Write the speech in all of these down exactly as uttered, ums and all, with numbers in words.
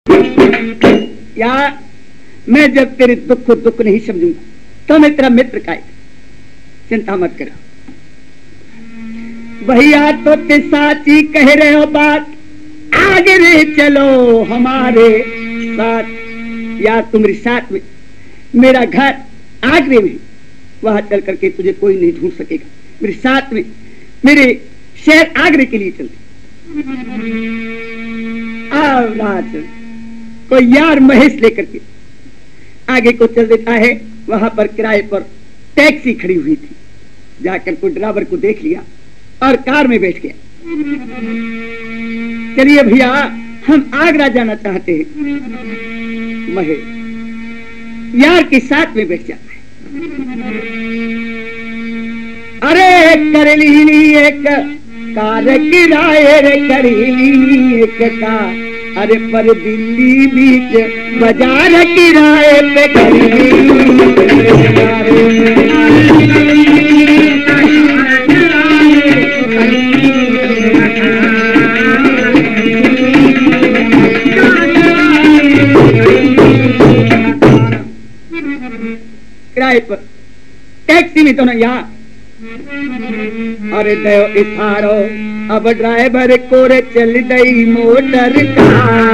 यार मैं जब तेरे दुख को दुख नहीं समझूंगा तो मैं तेरा मित्र का, चिंता मत कर भैया। तो ते साची कह रहे हो बात, आगे रे चलो हमारे साथ। या तुम्हारे साथ में मेरा घर आगरे में, वहां चल करके तुझे कोई नहीं ढूंढ सकेगा। मेरे साथ में मेरे शहर आगरे के लिए चलते। कोई यार महेश लेकर के आगे को चल देता है। वहां पर किराए पर टैक्सी खड़ी हुई थी, जाकर को ड्राइवर को देख लिया और कार में बैठ गया। चलिए भैया हम आगरा जाना चाहते हैं। महेश यार के साथ में बैठ जाता है। अरे करेली एक कार किराए रे करेली एक का, अरे पर दिल्ली बीच बाजार किराए पे किराए पर टैक्सी में तो ना यार। अरे दयो इथारो अब ड्राइवर कोरे चल गई मोटर का।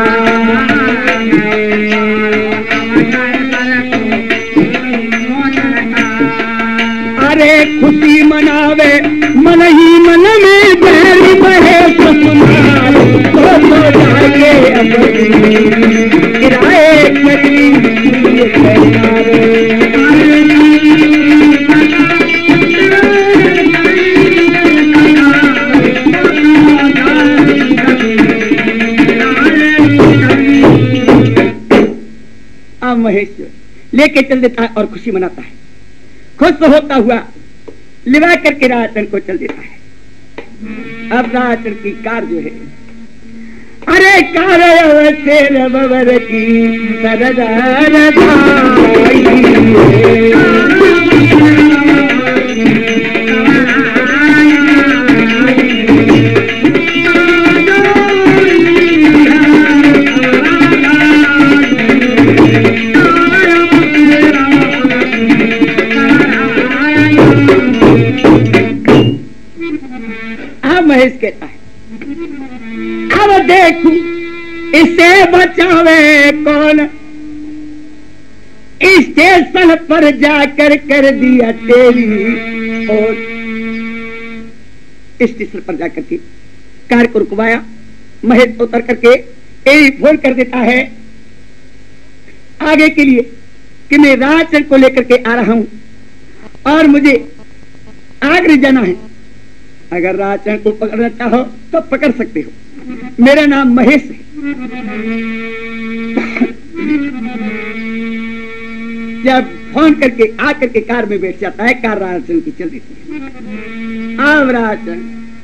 अरे खुशी मनावे मन ही मन में बहरी बहे ससुराल तो तो जाके अब किराए करी महेश लेके चल देता है और खुशी मनाता है। खुश तो होता हुआ लिवा करके राजन को चल देता है। अब राजन की कार जो है, अरे कार शेर बबर की महेश कहता है अब देखूं इसे बचावे कौन, स्टेशन पर जाकर कर दिया तेरी। और स्टेशन पर जाकर के कार को रुकवाया। महेश उतर करके यही फोन कर देता है आगे के लिए कि मैं राजन को लेकर के आ रहा हूं और मुझे आगरे जाना है। अगर राजन को पकड़ना चाहो तो पकड़ सकते हो, मेरा नाम महेश है। जब फोन करके आकर के कार में बैठ जाता है, कार राजन की चल देती है। अब राजन,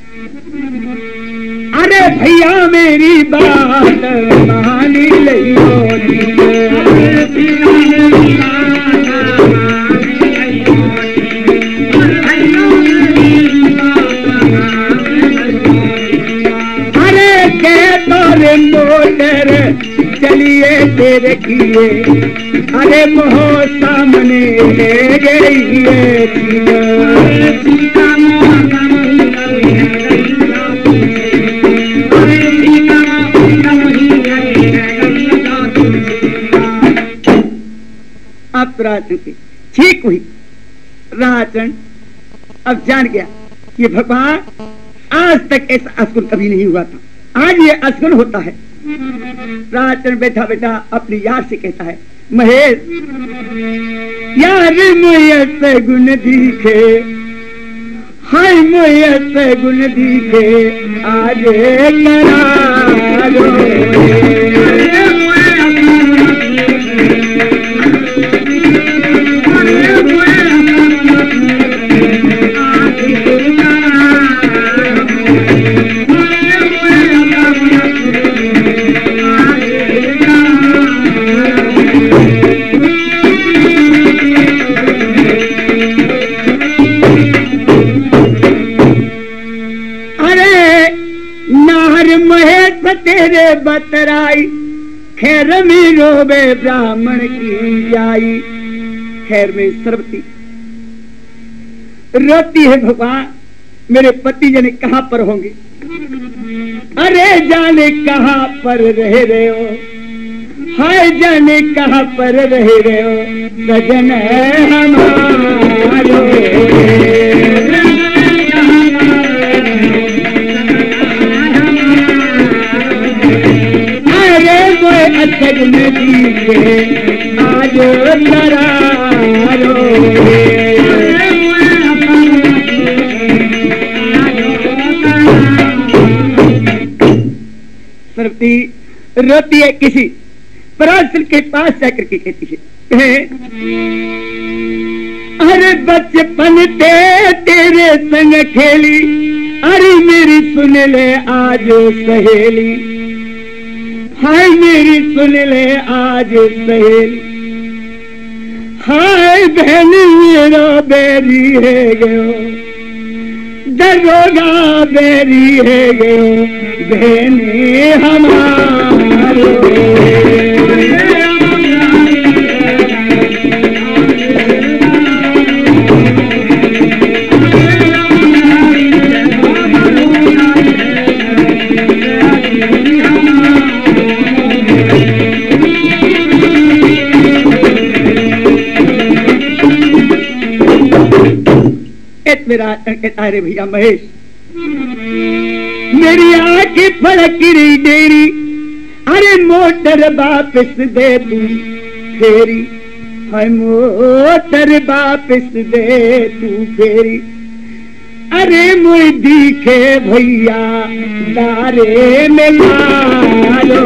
अरे भैया मेरी बात मान लियो, मोटर चलिए तेरे किए, अरे मोह सामने गई है। अब राजन की ठीक हुई। राजन अब जान गया कि भगवान आज तक ऐसा असुर कभी नहीं हुआ था, आज ये असगुन होता है। राजन बैठा बैठा अपनी यार से कहता है, महेश यार मुझे से गुण दिखे, हाय मुझे से गुण दिखे, आज करा दो। तेरे बतराई खैर में रोबे ब्राह्मण की आई। खैर में सरवती रोती है, भगवान मेरे पति जने कहाँ पर होंगे, अरे जाने कहाँ पर रह रहे हो, हाय जाने कहाँ पर रह रहे हो सजन हमारे। अरे वो अचग नदी के आज करारो। सरवती रोती है, किसी पराशर के पास जाकर के कहती है, अरे बचपन ते तेरे संग खेली, अरे मेरी सुन ले आज सहेली, हाय मेरी सुन ले आज सहेली, हाय बहन मेरा बैरी है गयो, दरोगा बैरी है गयो बहने हमारे। मेरा कहता है भैया महेश, मेरी आंखें फड़क रही डेरी, अरे मोटर वापस दे तू फेरी, हाय मोटर वापस दे तू फेरी, अरे मुझे दिखे भैया दारे में यारो।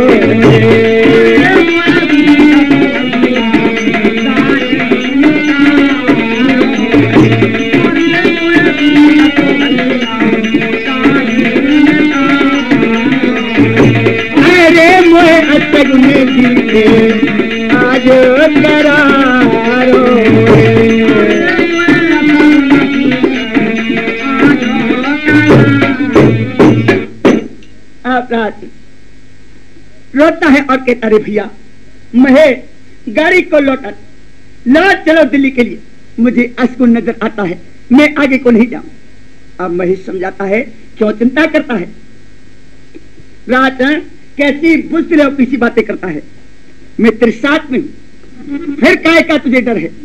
आज करारो रोता है और कहता रे भैया महे गाड़ी को लौटा लौट चलो दिल्ली के लिए, मुझे अशकुन नजर आता है, मैं आगे को नहीं जाऊं। अब महेश समझाता है क्यों चिंता करता है, रात कैसी बुझते रहो किसी बातें करता है, मैं तेरे साथ में हूं, फिर काय का तुझे डर है।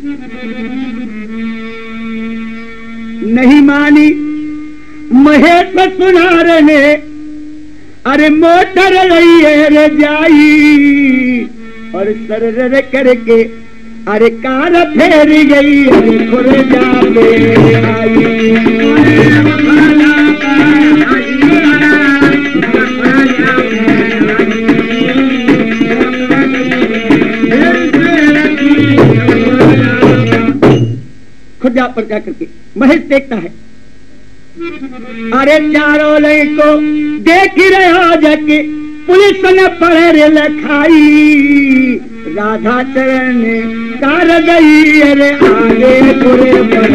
नहीं मानी महेश सुनार ने, अरे मोटर रही है रे जाई, और सर करके अरे कार फेर गई, अरे खुरे जाते आई। खुदा पर जाकर के महेश देखता है, अरे चारों लड़को देख ही रहा जाके पुलिस ने पढ़े रे लखाई, राधा चरण कार गई, अरे आगे पूरे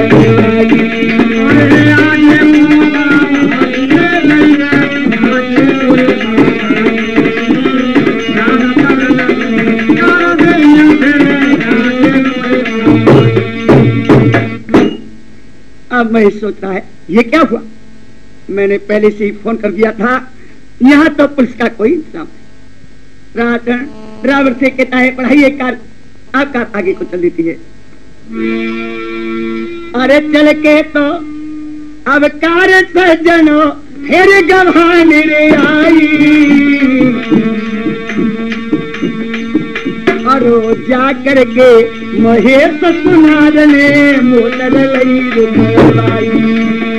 अब मैं सोच रहा है ये क्या हुआ, मैंने पहले से ही फोन कर दिया था, यहाँ तो पुलिस का कोई इंतजाम नहीं। ड्राइवर से कहता है पढ़ाइए कार, आप कार आगे को चल देती है। अरे चल के तो अब कार सजनो फिर गवाने रे आई, और जा करके महेश सुनार ने मोटर लई रुपलाई।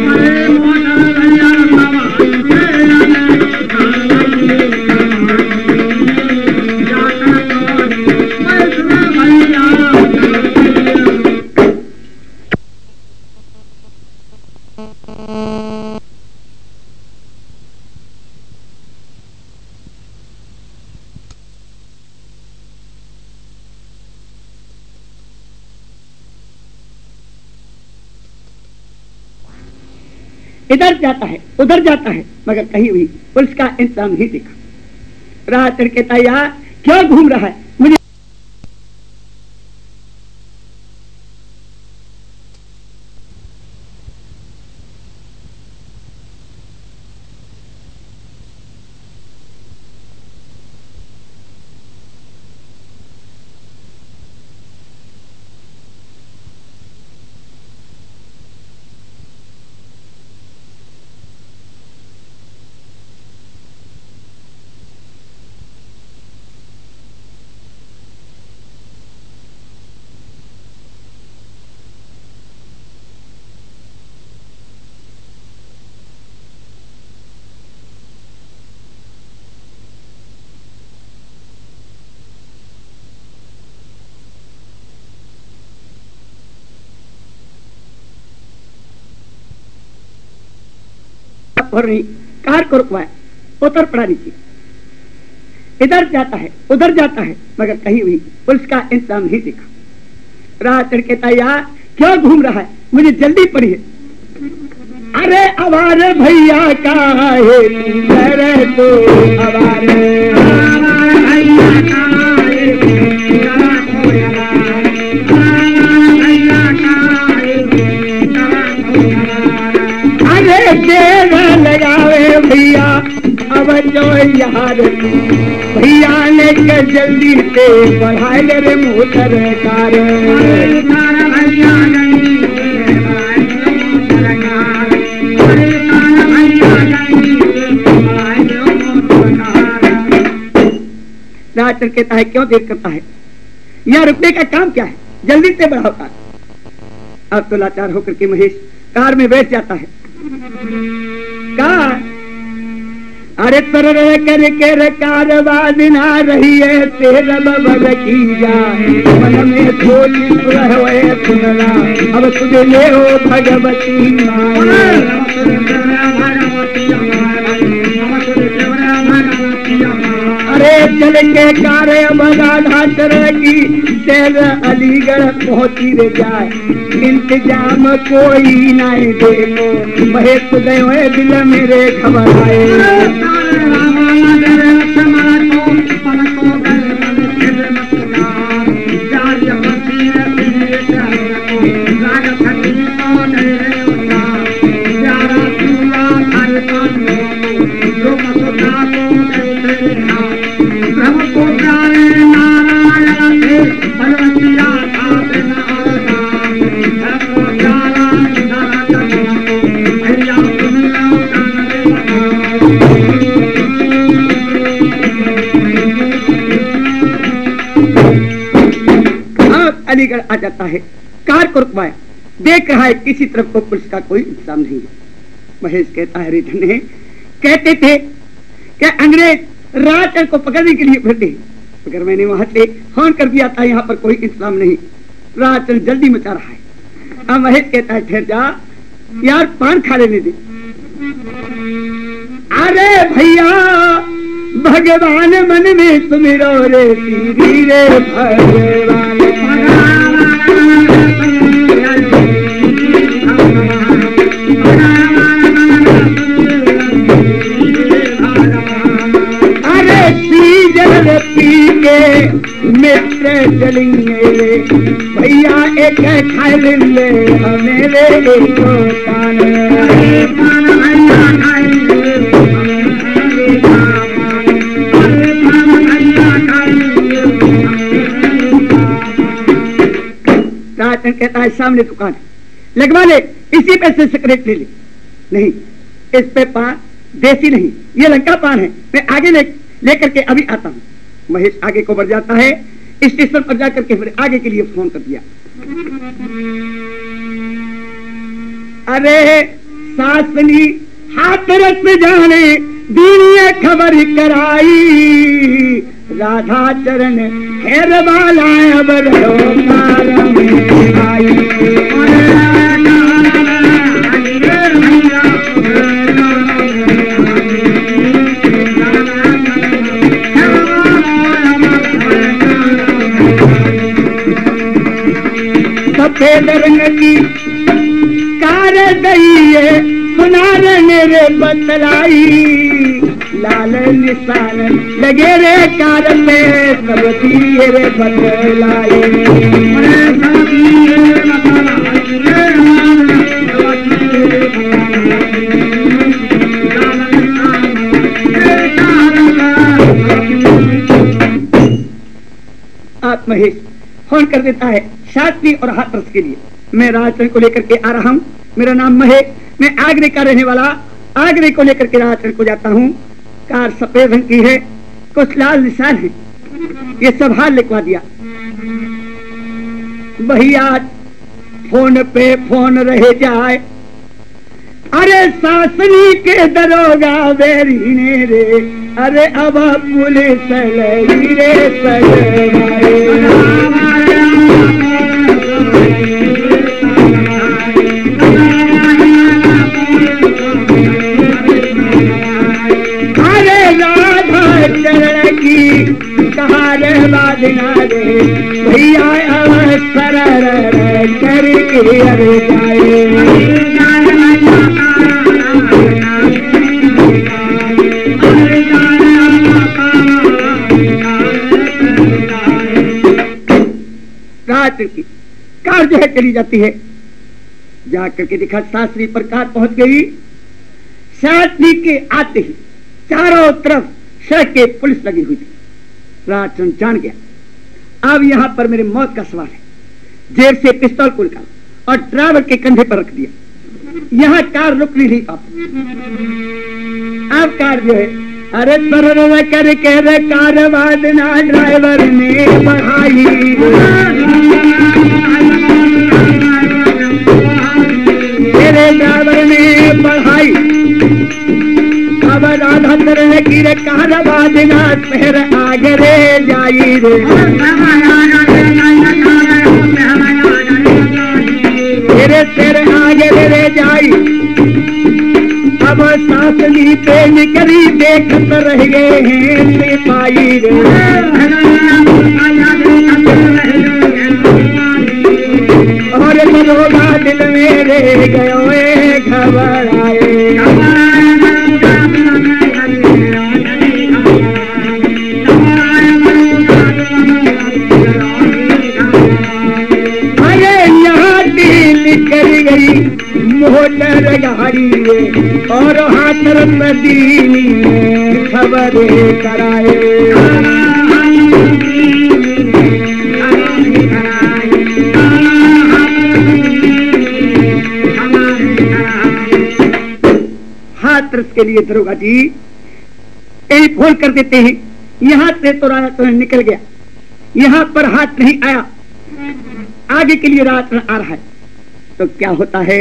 इधर जाता है उधर जाता है, मगर कहीं भी पुलिस का इंतजाम नहीं दिखा। राह चढ़ के तैयार क्यों घूम रहा है? मुझे और नहीं, कार को रुकवाया, उतर पड़ा नीचे। इधर जाता है उधर जाता है मगर कहीं भी पुलिस का इंतजाम नहीं देखा। रात कहता यार क्यों घूम रहा है? मुझे जल्दी पड़ी है। अरे अवारे भैया का है तो अवारे भैया का अरे तेरा लगावे भैया अब जो यार भैया ने के जल्दी से बढ़ाए रे मोटर कार रास्टर कहता है क्यों देर करता है? यहाँ रुकने का काम क्या है? जल्दी से बढ़ाओ कार। अब तो लाचार होकर के महेश कार में बैठ जाता है। कार अरे तर करके कार बाज ना रही है तेरा बबर की जाए मन में थोड़ी सुनला अब तुझे ले हो भगवती अरे चल के कार बगा चलेगी तेल अलीगढ़ पहुंची रे जाए इंतजाम कोई नहीं देखो महेश गए दिल मेरे घबराए अलीगढ़ आ जाता है। कार को रुकवाया, देख रहा है किसी तरफ को पुलिस का कोई इंतजाम नहीं है। महेश कहता है रिधन कहते थे कि अंग्रेज रात को पकड़ने के लिए फिरते, मगर मैंने वहां से फोन कर दिया था यहाँ पर कोई इंतजाम नहीं। रात जल्दी मचा रहा है। अब महेश कहता है ठहर जा यार पान खा लेने दे। अरे भैया भगवान मन में सुमिरो रे सीधी रे भगवान अरे सीजन पी के मित्र चलेंगे भैया एक खा लेंगे मेरे एक राजन कहता है सामने दुकान लगवा ले, इसी पे से सिगरेट ले ले। नहीं इस पे पान देसी नहीं, ये लंका पान है, मैं आगे ले लेकर के अभी आता हूँ। महेश आगे को बढ़ जाता है, स्टेशन पर जाकर के फिर आगे के लिए फोन कर दिया। अरे सासनी हाथ रस में जाने दीनिया खबर कराई राधा चरण खैर वाला अब आई। सफेद रंग की कार गई है सुनार मेरे बतलाई लाल निशान लगे रे कार पे सब दिए रे बदलाए आप महेश फोन कर देता है शास्त्री और हाथरस के लिए। मैं राजचंद्र को लेकर के आ रहा हूँ। मेरा नाम महेश, मैं आगरे का रहने वाला। आगरे को लेकर के राजचंद्र को जाता हूँ। कार सफेद रंग की है, कुछ लाल निशान है। ये सब हाल लिखवा दिया। भैया फोन पे फोन रह जाए, अरे सासनी के दरोगा बेरीने रे, अरे अब पुलिस लगी रे सगवाए। अरे राधा चरण की कहारे बाजना रे, भैया अवसर करके अरे जाए। की कार जो है चली जाती है। जाकर के देखा शास्त्री पर कार पहुंच गई। शास्त्री के आते ही चारों तरफ सड़क के पुलिस लगी हुई थी। राजचंद्र जान गया अब यहां पर मेरे मौत का सवाल है। जेब से पिस्तौल को निकाला और ड्राइवर के कंधे पर रख दिया। यहां कार रुक नहीं पाती। अब कार जो है अरे तर करके रे कार वादना ड्राइवर ने बढ़ाई। मेरे ड्राइवर ने बढ़ाई। अब राधा तरह की रे कार वादना शहर आगरे जाई रे। मेरे शहर आगरे रे जाई। अब सासनी पे निकली देखत रह गए हैं सिपाही रे। और दरोगा दिल में रह गए घबराए। अरे यहाँ डील कर गई मोटर गाड़ी और हाथर मदीनी खबर कराए। हाथरस के लिए दरोगा जी यही फोन कर देते हैं। यहाँ से तो रात निकल गया, यहाँ पर हाथ नहीं आया, आगे के लिए रात आ रहा है तो क्या होता है।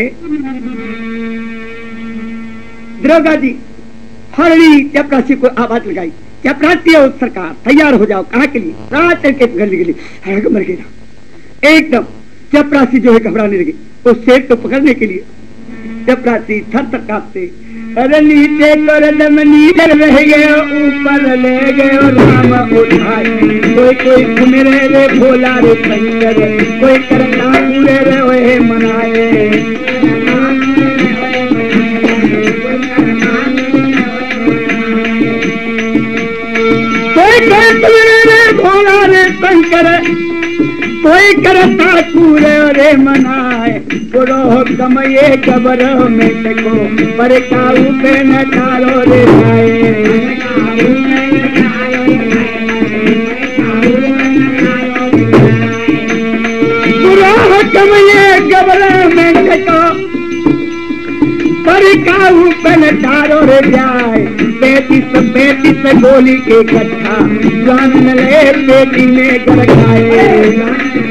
दरोगा जी हरणी चपरासी को आवाज लगाई, चपरासी और सरकार तैयार हो जाओ। कहाँ के लिए? रात के घर के लिए। मर गया एकदम। चपरासी जो है घबराने लगे उस शेर को पकड़ने के लिए। चपरासी थर थर कांपते, अरे नीचे कर दम नीचे रह गए, ऊपर ले गए राम उठाए। कोई कोई घूमे रहे रे भोला रे शंकर, कोई करता पूरे रे ओए मनाए। कोई कोई रे भोला रे शंकर, कोई करता पूरे रे मनाए। गुरो कमये कबर में देखो पर काऊ पे न चारो रे जाए। गुरो कमये कबर में देखो पर काऊ पे न चारो रे जाए। पैंतीस पैंतीस गोली के गड्ढा जान ले पेटी में गड़काए।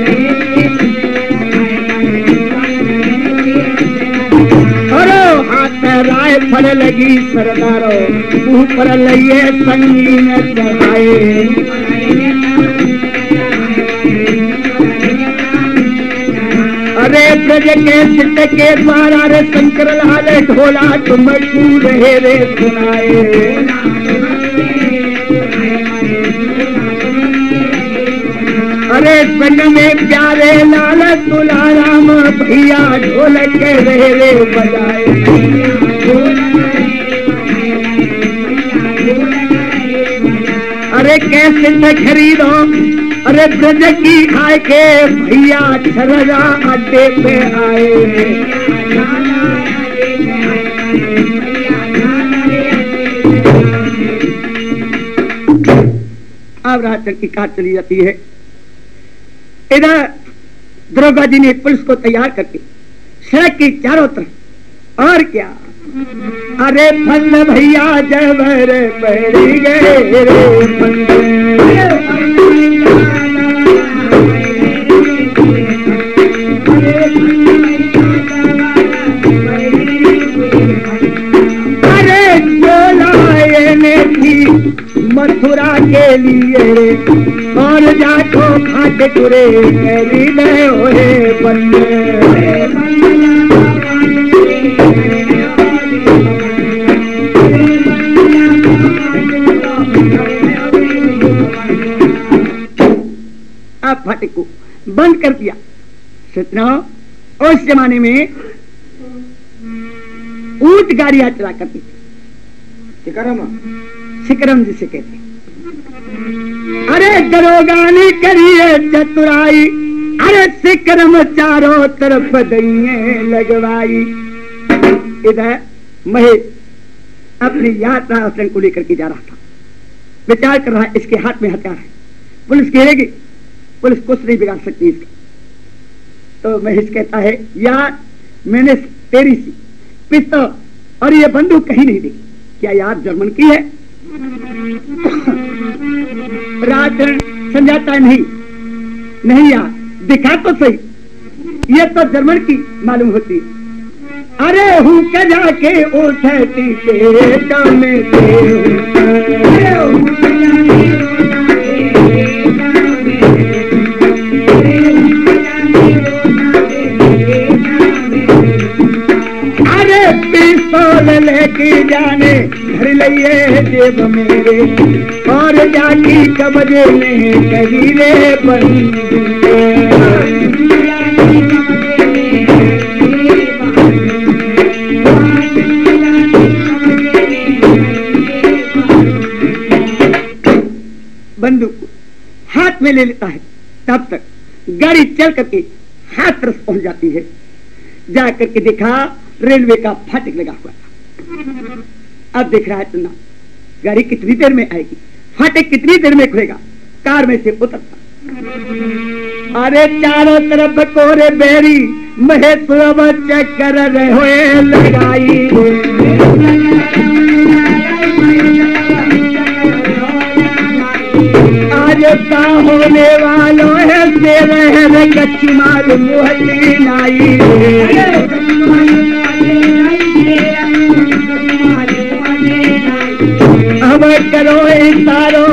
राय फल लगी सरदारो ऊपर लइए संगीन चढ़ाए। अरे ब्रज के चित्त के द्वारा रे शंकर लाल ढोला तुम रहे रे सुनाए। अरे संग में प्यारे लाल तुलाराम भैया ढोलक के रहे रे बजाए। अरे कैसे से खरीदो, अरे ब्रज की आए के भैया छरजा अड्डे पे आए। अब राजचंद्र की कार चली जाती है। इधर द्रौपदी ने पुलिस को तैयार करके सड़क की चारों तरफ, और क्या, अरे फल भैया जबर पड़ी गए रे अरे चोलाए ने थी मथुरा के लिए, और जाको खाटे टुरे मेरी ले होए बंदे। आप फाटक को बंद कर दिया। सतना उस जमाने में ऊंट गाड़ियां चला करती थी, शिकरम शिकरम जिसे कहते। अरे दरोगा ने करिए चतुराई, अरे शिकरम चारों तरफ दइए लगवाई। इधर महेश अपनी यात्रा आश्रम को लेकर के जा रहा था, विचार कर रहा है इसके हाथ में हथियार है, पुलिस घेरेगी, पुलिस कुछ नहीं बिगाड़ सकती इसका। तो महेश कहता है यार मैंने तेरी सी पिस्तौल और ये बंदूक कहीं नहीं देखी, क्या यार जर्मन की है? राजन समझाता नहीं, नहीं यार दिखा तो सही, ये तो जर्मन की मालूम होती है। अरे हूँ के जाके उठती पेट में पिस्तौल लेके जाने घर लिए जेब मेरे, और जाकी कब्जे में कबीले बंद। बंदूक हाथ में ले लेता है, तब तक गाड़ी चल करके हाथरस पहुंच जाती है। जा करके देखा रेलवे का फाटक लगा हुआ था। अब देख रहा है चन्ना गाड़ी कितनी देर में आएगी, फाटक कितनी देर में खुलेगा। कार में से उतरता, अरे चारों तरफ कोरे बेरी महेश चक्कर रहे हुए लगाई। आज का होने वालों है से रहे कच्ची माल मुहल्ली लाई। अब करो इशारो,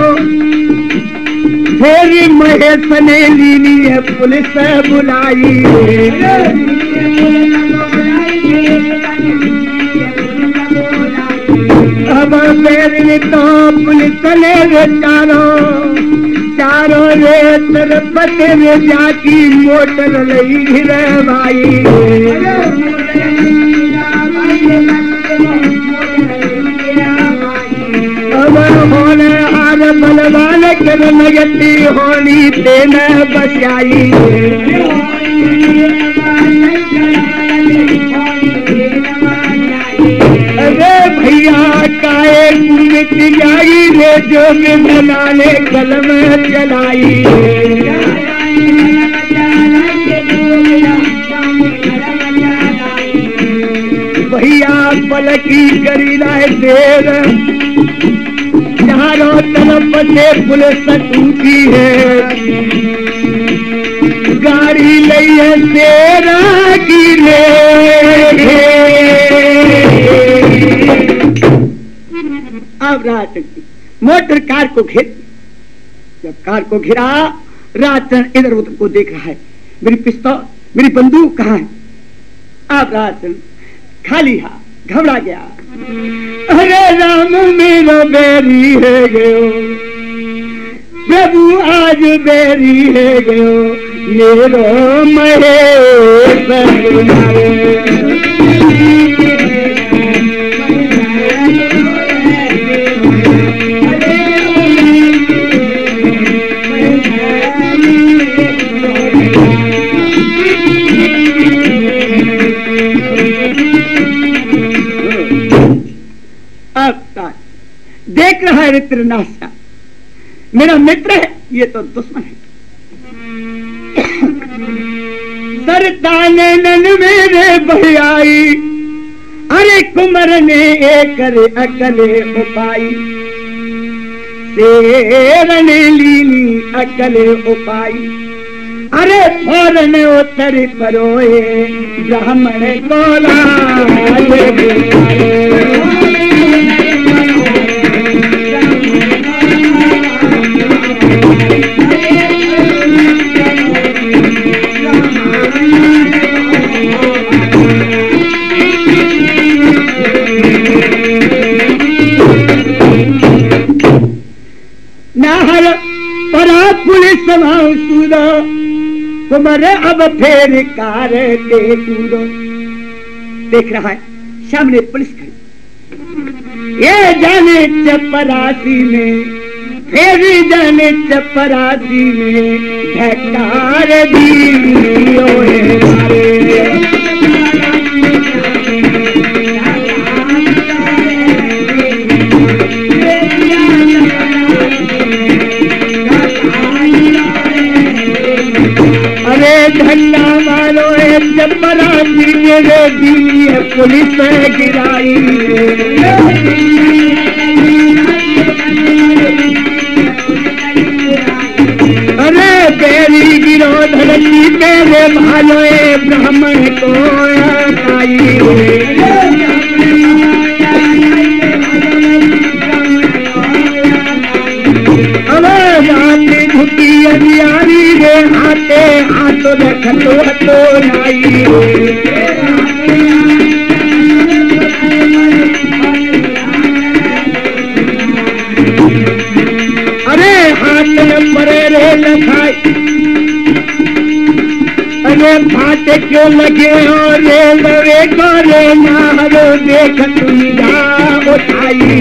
फिर महेश ने लीनी है पुलिस बुलाई। अब मेरी तो पुलिस ने चारों चारों रे तरफ तेरे जाकी मोटर लई गिरवाई। अब होने हार बलवान कर लगती होनी तेना बचाई। अरे भैया काए मिट जाई रे जो बनाने कलम चलाई। भैया पलकी करी लाए देर, चारों तरफ से पुलिस टूटी है। गाड़ी लई है तेरा की ले। अब राजचंद्र मोटर कार को घेर, जब कार को घिरा राजचंद्र इधर उधर को देख रहा है, मेरी पिस्तौल मेरी बंदूक कहाँ है। अब राजचंद्र खाली हाथ घबरा गया। अरे राम मेरो बेरी है गयो, प्रभु आज बेरी है गयो, मेरो महेश मित्र नाशा, मेरा मित्र है ये तो दुश्मन है। सरताने नन मेरे भैयाई, अरे कुमर ने एक अकले उपाई, शेर ने लीनी अकले उपाई, अरे फौरन उतर परोए ब्राह्मण कोला। नाहर परा पुलिस सूदो, कुमर अब फेर कार दे कूदो। देख रहा है सामने पुलिस खड़ी, ये जाने चपरासी में, फिर जाने चपरासी में ढकार दी ओए। झंडा मारो चपरासी मेरे दिली है पुलिस गिराई। अरे बेरी गिरो धरती मेरे भालोए ब्राह्मण को आई। झुकी अनियारी रे हाथे हाथ रखतो हतो नाई। अरे हाथ न परे रे लखाई, अरे फाटे क्यों लगे हो रे लवे करे नारो देख तुम जा उठाई।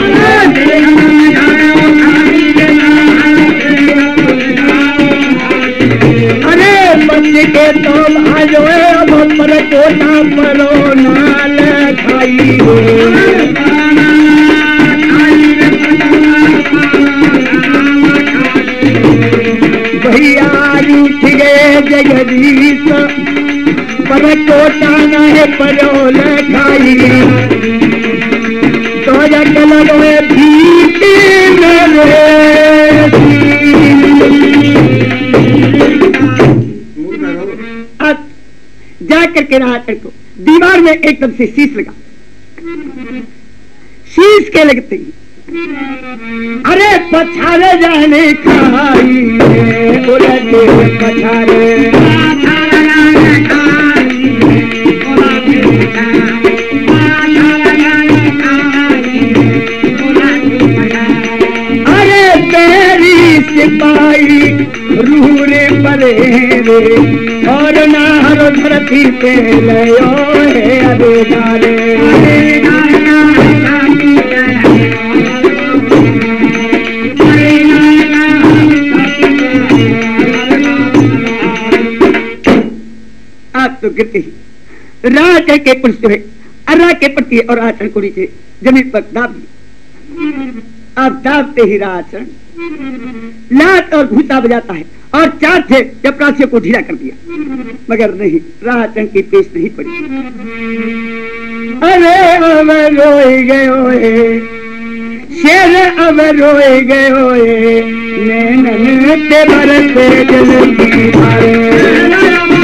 अरे बच के तो भाजो अब पर टोटा परो नाल खाई। भैया उठ गए जगदीश पर टोटा न परोल खाई। तो जगलो भीती जा करके रहा को दीवार में एकदम से शीश लगा। शीश के लगते ही अरे पछारे जाने खाई, उलटे पछारे अरे तेरी सिपाही रूरे परे रे और नाहर धरती पे लयो है अबेदारे। आप तो गिरते ही राह के पुलिस जो है अर्रा के पट्टी और आचरण को नीचे जमीन पर दाब दिया। आप दाबते ही राचरण लात और घूसा बजाता है और चार थे चपरासियों को ढीला कर दिया, मगर नहीं राचरण की पेश नहीं पड़ी। अरे अब रोए गए शेर अब रोए गए नैनन ते बरसे जल की धारे।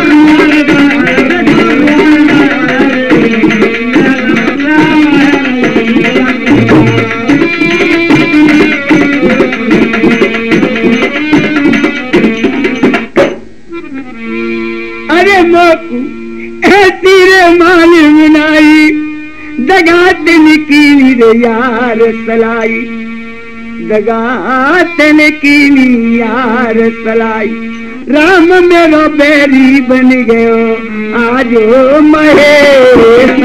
अरे मोकू तीरे माल मिनाई दगात निकीनी रे यार सलाई। दगात निकीनी यार सलाई। राम मेरो बैरी बन गयो आज महेश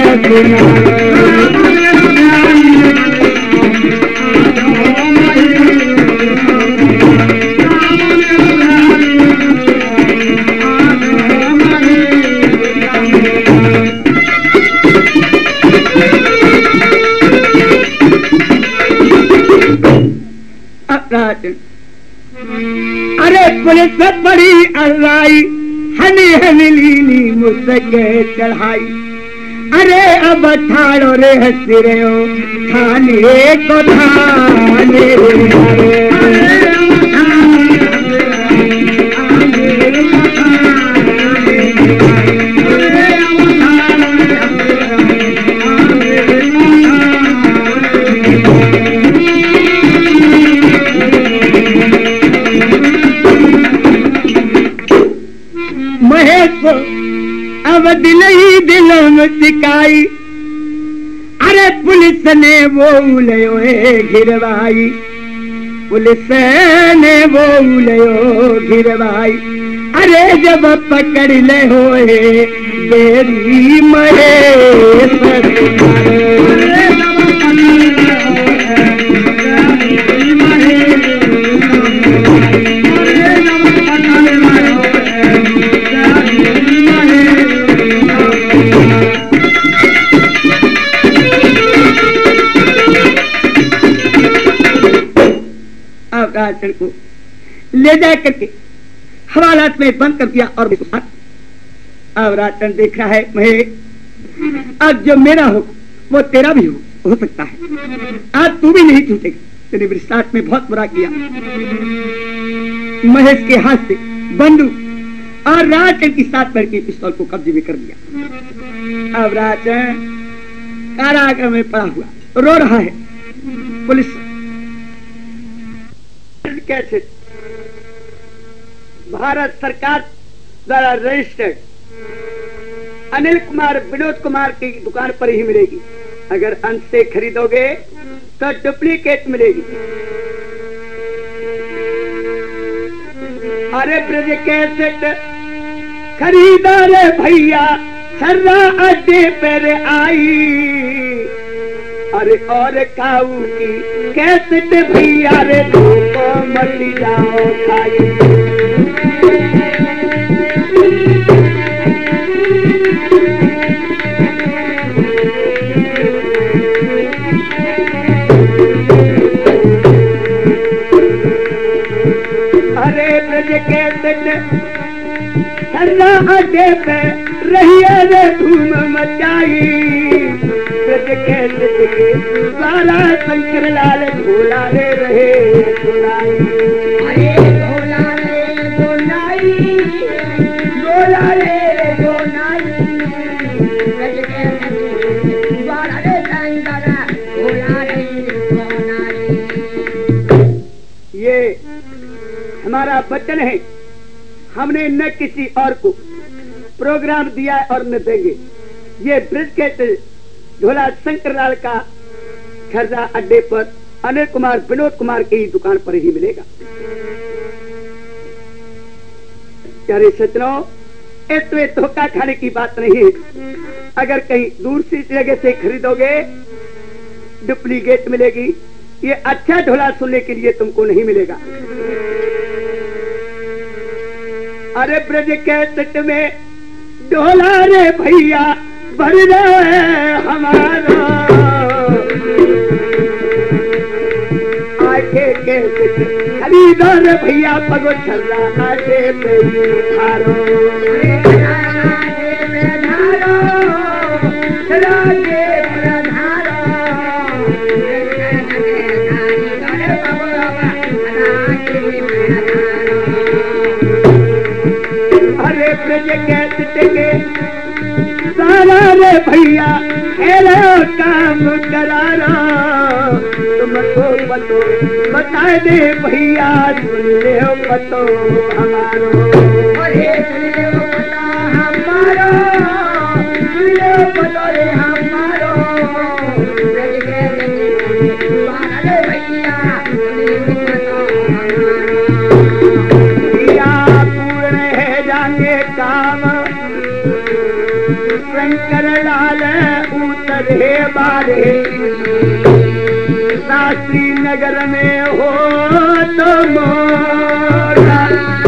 पुलिस बड़ी अर्राई, हनी हनी लीली मुझके चढ़ाई। अरे अब ठाड़ो रे हसीरे हो, थाने को थाने महेश को अब दिल ही दिलों में सिकाई। अरे पुलिस ने वो उलयो घिरवाई, पुलिस ने वो उलयो घिरवाई। अरे जब पकड़ ले होए तेरी महेश, राजन को ले जा करके हवालात में बंद कर दिया। और अब राजन देख रहा है महेश अब जो मेरा हो वो तेरा भी हो, हो सकता है आज तू भी नहीं छूटेगा। तेरे विश्वास में बहुत बुरा किया। महेश के हाथ से बंदूक और राजन की साथ बढ़ के पिस्तौल को कब्जे में कर दिया। अब राजन कारागार में पड़ा हुआ रो रहा है। पुलिस कैसे भारत सरकार द्वारा रजिस्टर्ड अनिल कुमार विनोद कुमार की दुकान पर ही मिलेगी। अगर अंत से खरीदोगे तो डुप्लीकेट मिलेगी। अरे ब्रज कैसेट खरीदा रे भैया, सर्रा अड्डे पर आई। अरे और काऊ की कैसेट भैया रे तो मत जाओ खाई। अरे ब्रज कैसेट सर्रा अड्डे पे रहिए रे धूम मचाई। ब्रज कैसेट के द्वारा शंकर लाल भोला रे रहे सुनाई। अरे भोला रे सुनाई, भोला रे सुनाई। ब्रज कैसेट के द्वारा रे शंकर भोला रे सुनाई। ये हमारा वचन है, हमने न किसी और को प्रोग्राम दिया और न देंगे। ये ब्रिज के झोला शंकर लाल का खर्जा अड्डे पर अनिल कुमार विनोद कुमार की दुकान पर ही मिलेगा। प्यारे सज्जनों, इसमें धोखा खाने की बात नहीं है। अगर कहीं दूर सी जगह से खरीदोगे डुप्लीकेट मिलेगी। ये अच्छा झोला सुनने के लिए तुमको नहीं मिलेगा। अरे ब्रज कैसेट में ढोला रे भैया भर रहे हमारा। आके कैसेट खरीदा रे भैया पगो छल्ला आगे पे धारो। अरे ब्रज कैसेट के सारा रे भैया हेलो काम करारा। तुमको पतो बता दे भैया, सुन ले हो पतो हमारो। अरे सुन ले हो पता हमारो, सुन ले हो पतो रे हमारो। ब्रज कैसेट सारा रे भैया सुन ले हो पतो हमारो। भैया पूर्ण है जाने काम, शंकर लाल उतरे बारे। शास्त्री नगर में हो तो मोरा,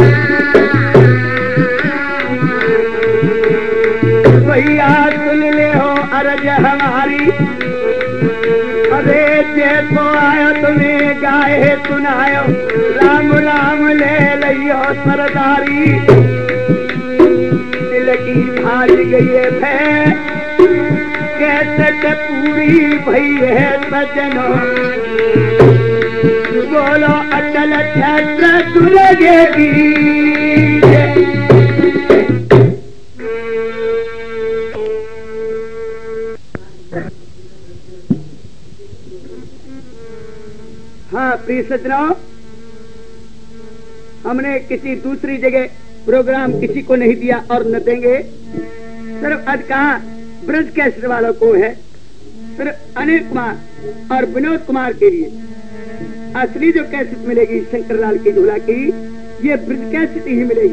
भैया सुन ले हो अर्ज हमारी। अरे जैसो आयो तुम्हें गाए सुनायो, राम मुलाम ले लियो सरदारी, दिल की भारी गई है कैसे पूरी भई है सजनों, बोलो अटल छत्र सुलगेगी। हाँ प्रिय सज्जनों, हमने किसी दूसरी जगह प्रोग्राम किसी को नहीं दिया और न देंगे, सिर्फ आज कहा ब्रज कैसेट वालों को है, सिर्फ अनिल कुमार और विनोद कुमार के लिए असली जो कैसेट मिलेगी शंकर लाल की झूला की, ये ब्रज कैसेट ही मिलेगी।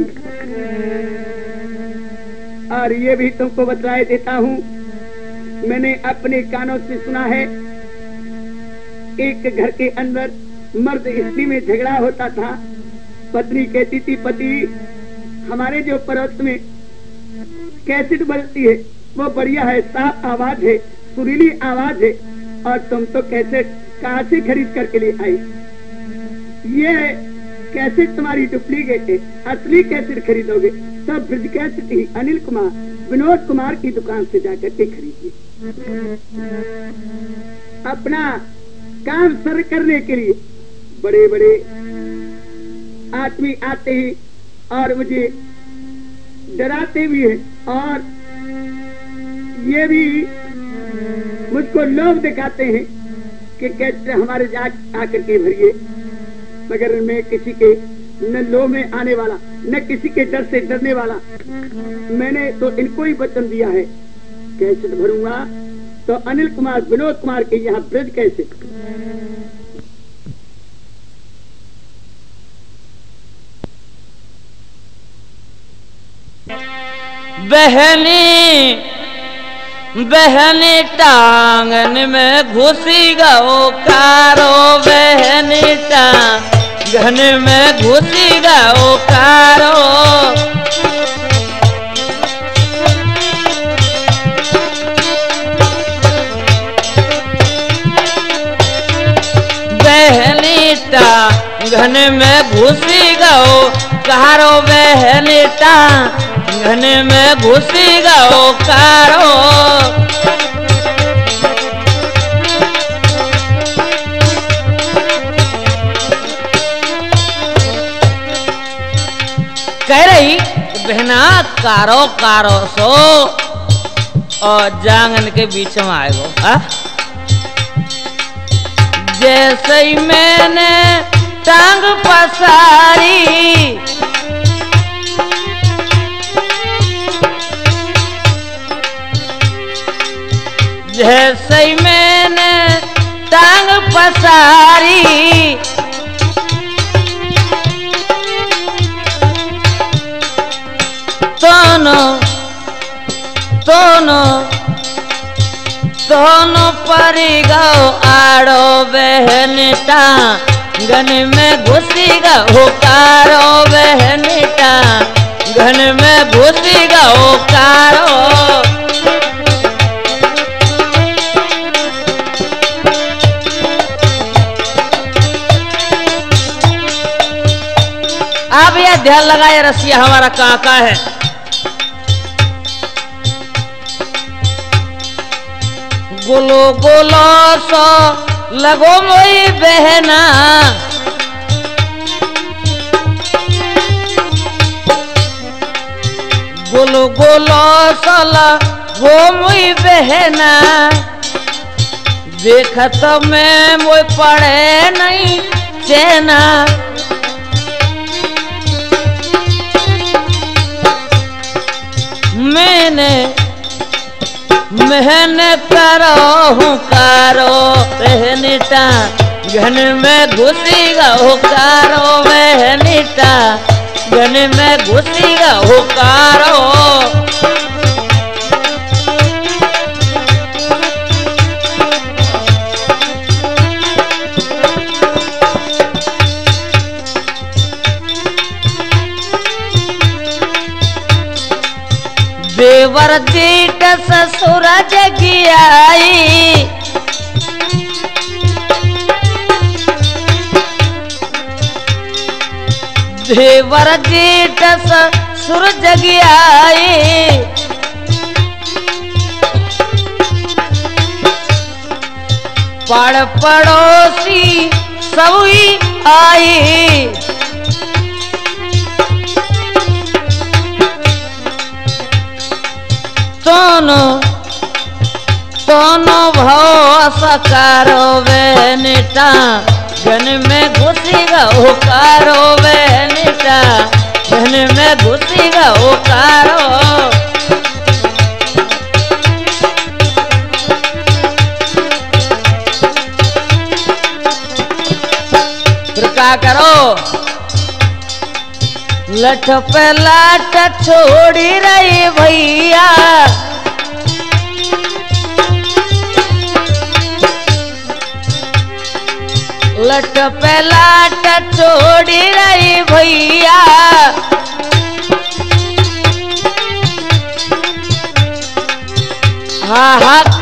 और ये भी तुमको बतलाए देता हूँ, मैंने अपने कानों से सुना है, एक घर के अंदर मर्द स्त्री में झगड़ा होता था। पत्नी कहती थी, पति हमारे जो पड़ोस में कैसेट बजती है वो बढ़िया है, साफ आवाज है, सुरीली आवाज है, और तुम तो कैसेट कहाँ से खरीद करके ले आई? ये कैसेट तुम्हारी डुप्लीकेट है, असली कैसेट खरीदोगे तो ब्रज कैसेट ही अनिल कुमार विनोद कुमार की दुकान से जाकर के खरीदिए। अपना काम सर करने के लिए बड़े बड़े आदमी आते हैं और मुझे डराते भी हैं, और ये भी मुझको लोग दिखाते हैं कि कैसे हमारे जा आकर के भरिए, मगर मैं किसी के न लो में आने वाला न किसी के डर से डरने वाला। मैंने तो इनको ही वचन दिया है, कैसे भरूंगा तो अनिल कुमार विनोद कुमार के यहाँ ब्रज कैसे। बहनी बहनी टांगन में घुसी गो कारो, बहनी टांगन में घुसी गो कारो, बहनी टांगन में घुसी गो कारो, बहनी टांगन में घुसी गो कारो, कह रही बहना कारो कारो सो, और जांगन के बीच में आएगो। जैसे ही मैंने टांग पसारी, जैसे ही मैंने टांग पसारी, दोनों दोनों दोनों परी गो आड़ो, बहनी टांगन में घुसी गो कारो, बहनी टांगन में घुसी गो कारो, आप यह ध्यान लगाए रसिया हमारा काका है। गोलो गोलो सो लगो मोई बहना, गोलो गोलो सो लगो मोई बहना, देखत में मोई पड़े नहीं चैना, मैंने मेहनत करो हूँ कारो, बहनी टांगन में घुसी गो कारो, बहनी टांगन में घुसी गो कारो, देवर दीट ससुर जगियाई, देवर जेठ ससुर जगियाए, पड़ पड़ोसी सभी आए, दोनों दोनों भाव सकारो वे नेता घन में घुसी गो कारो वे नेता घन में घुसी गो कारो। फिर क्या करो, लठ पे लाठ छोड़ी रही भैया, लठ पे लाठ छोड़ी रही भैया, हाहाकार